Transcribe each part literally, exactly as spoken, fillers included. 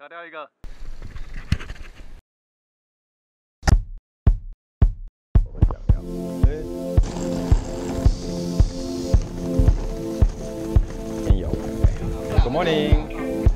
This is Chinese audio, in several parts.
掉一个。我想要。哎。没有。Good morning。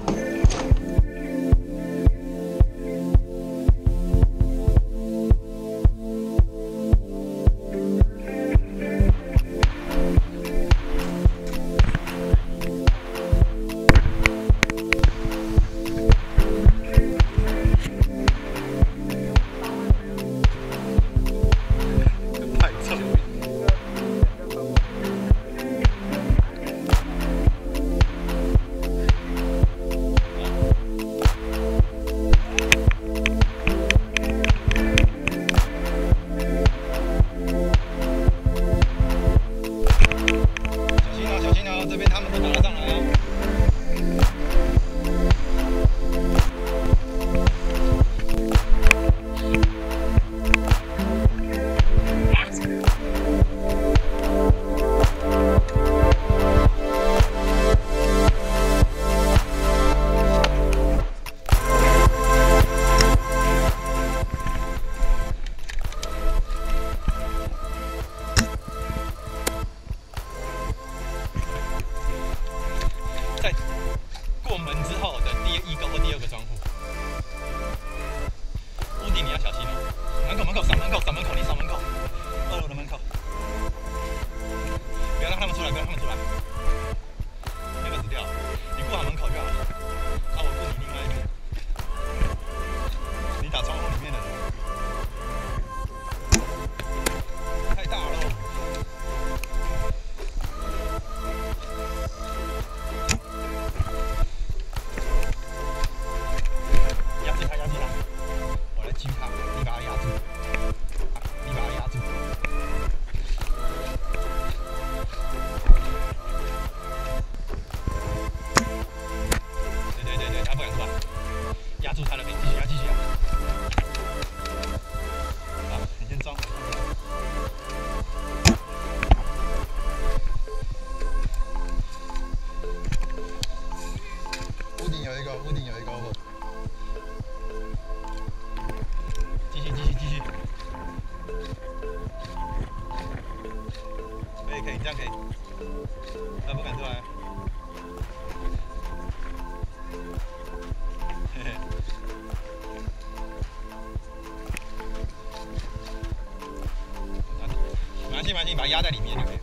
你把它压在里面就可以。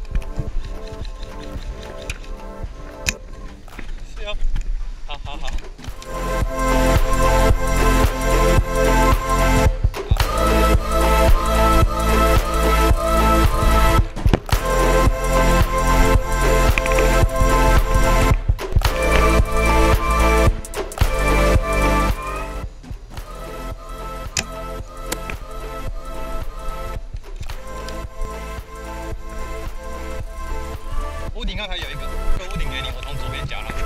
是哦，好好好。屋顶刚才有一个，这个屋顶给你，我从左边夹了。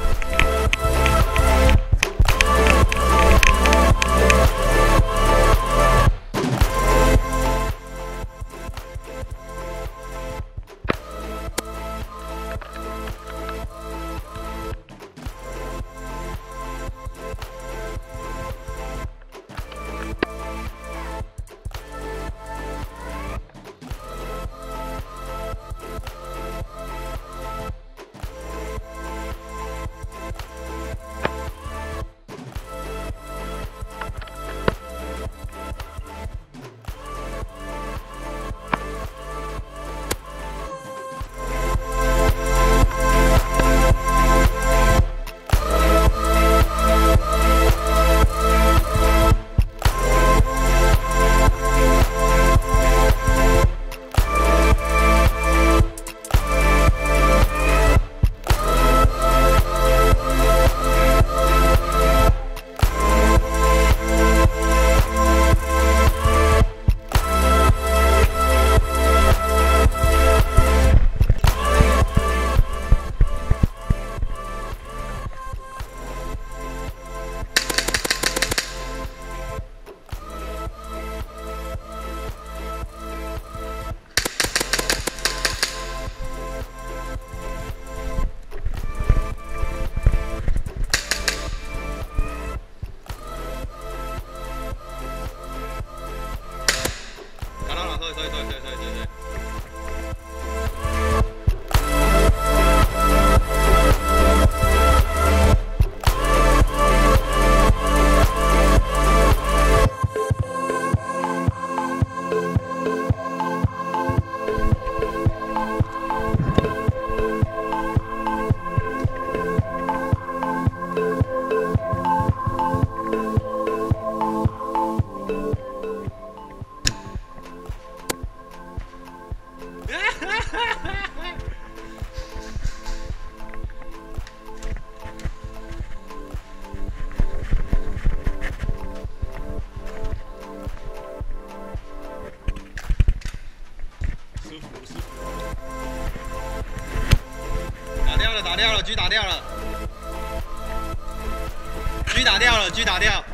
打掉了 ，G 打掉了 ，G 打掉了 ，G 打掉。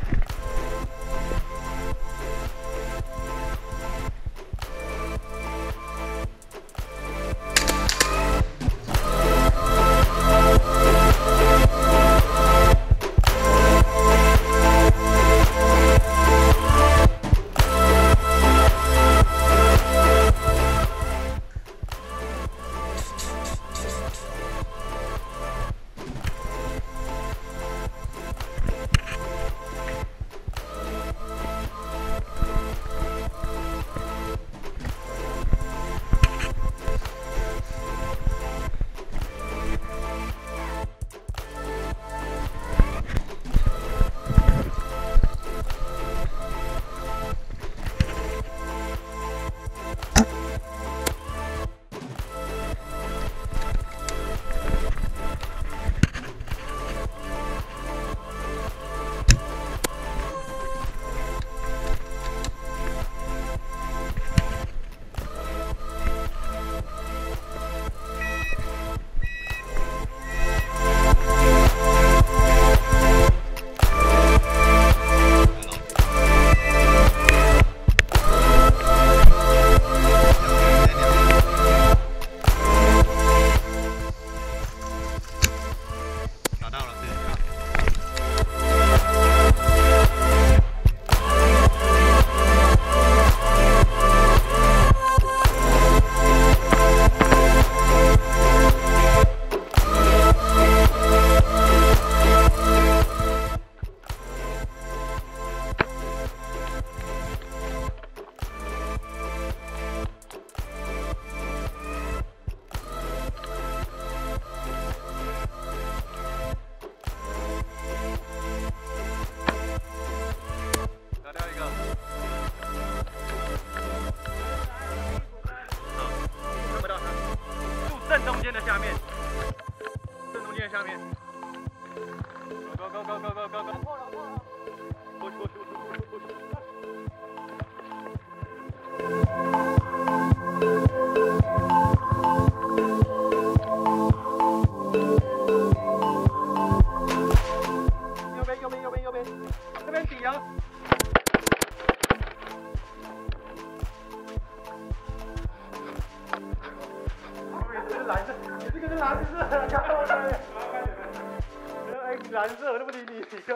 蓝色，我都不理你，你个。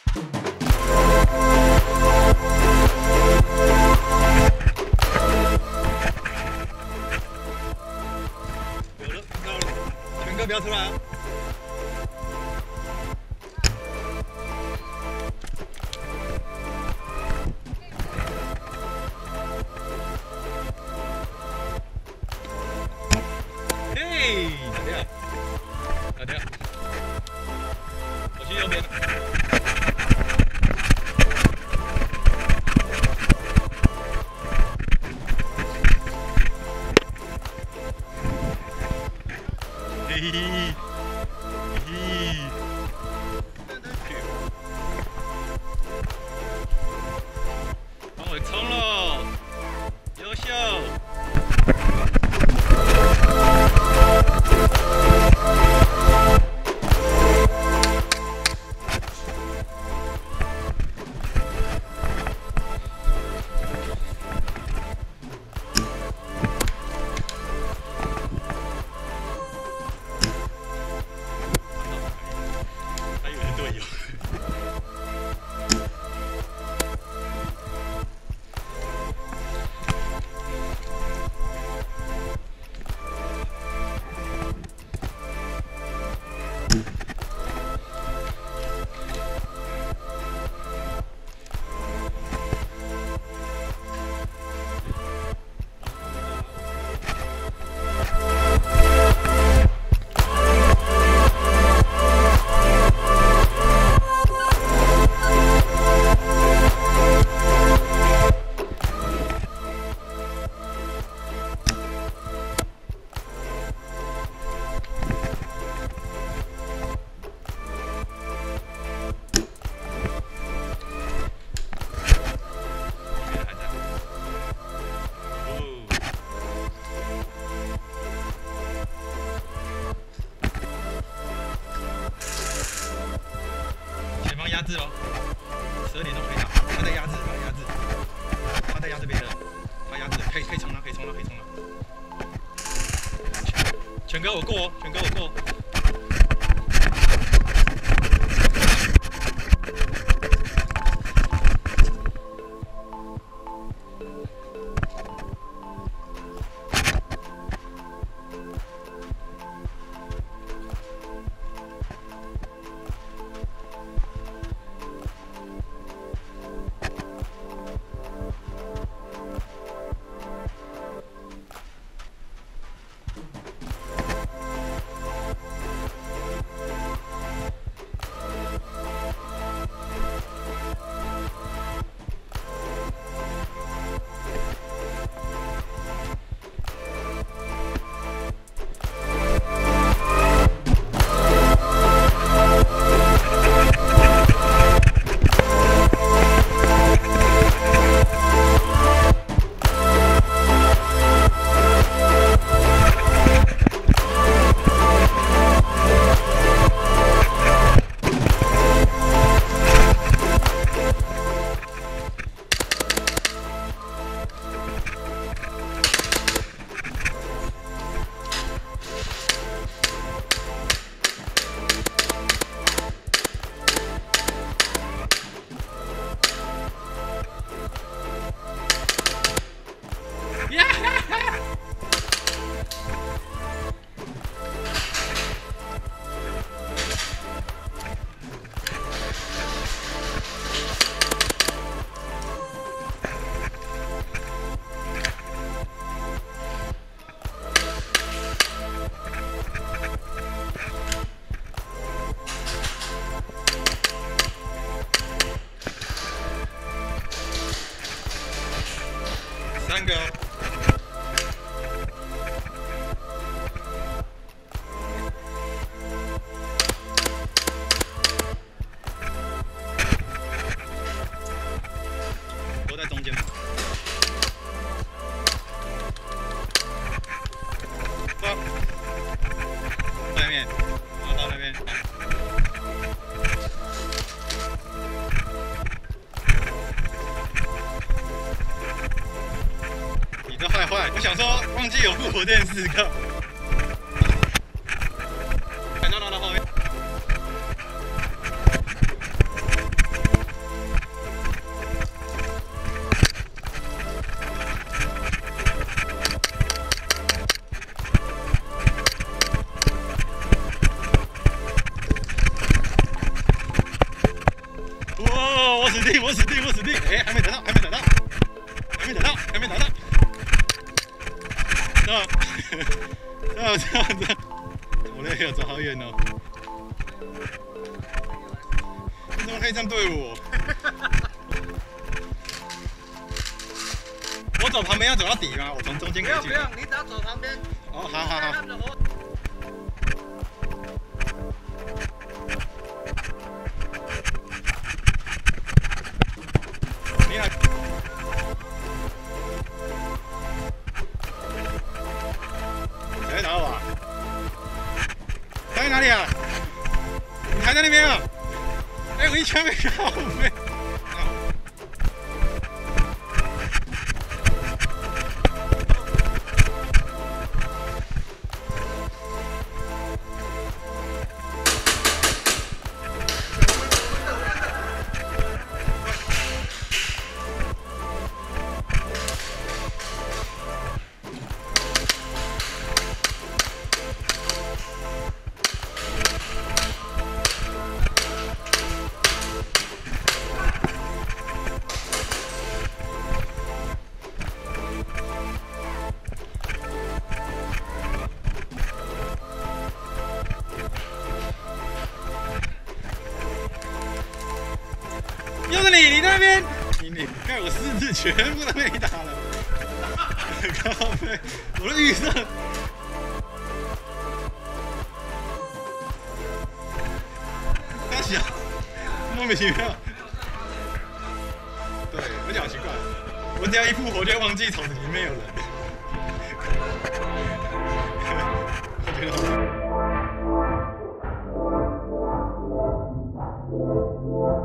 有了，到了，全哥不要出来啊！嘿，打掉，打掉。 我去右边。嘿嘿嘿。往回冲喽！优秀。 哎， 制哦，十二点钟可以打，他在压制，他在压制，他在压这边的，他压制，可以可以冲了，可以冲了，可以冲了。全哥我过哦，全哥我过。 三个、哦。都在中间。到那边，然后到那边。 你这坏坏！我想说忘记有复活电四个，看到到到后面。哇！我死定！我死定！我死定！哎，还没等到，还没等到，还没等到，还没等到。 这样，这样，这样，这样，我累了，走好远哦。你怎么可以这样对我？我走旁边要走到底吗？我从中间可以进。不用不用，你只要走旁边。哦，好好好。你来。 在哪啊？在哪里啊？你还在那边啊？哎，我一枪没靠背。又是你，你在那边，你你看我四次全部都被你打了，靠背，我的预测，他小，莫名其妙，对，而且好奇怪，我只要一复活就会忘记桶子里面有人，我觉得好。